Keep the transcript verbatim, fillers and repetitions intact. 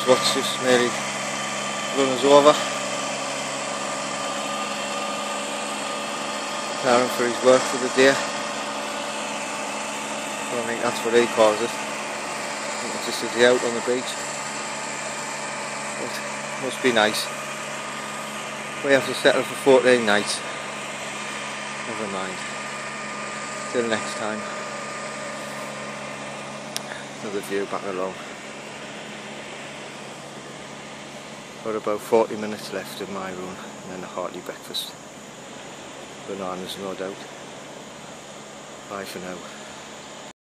watch just nearly run us over. Preparing for his work for the day. I think that's what he calls it. I think it's just a day out on the beach. But must be nice. We have to settle for fourteen nights. Never mind. Till next time. Another view back along. Got about forty minutes left of my run and then a hearty breakfast. Bananas, no doubt. Bye for now.